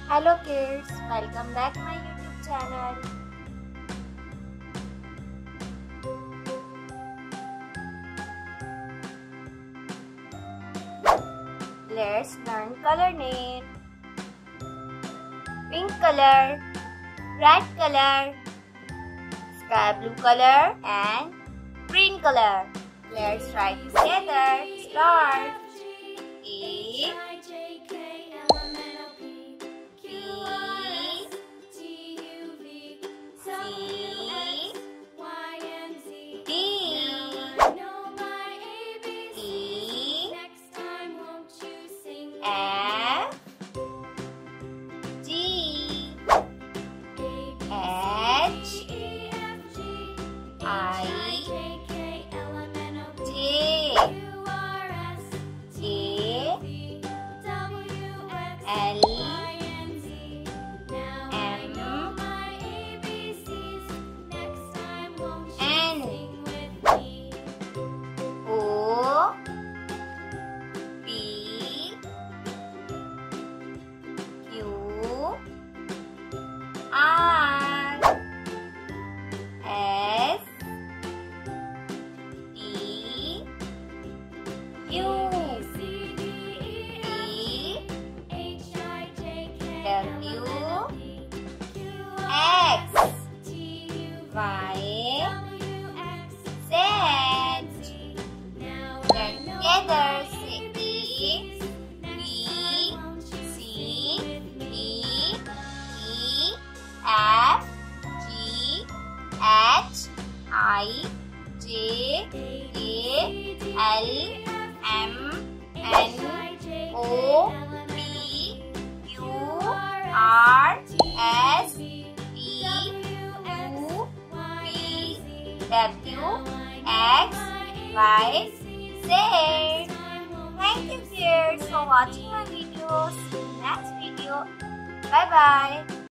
Hello kids, welcome back my YouTube channel. Let's learn color name. Pink color, red color, sky blue color and green color. Let's write together. Start. A F G H I J L R S T U V W X Y Z. Together say A B C D E F G H I J K L M N O P Q R S T U V W X Y Z. Thank you kids for watching my video. See you next video. Bye bye.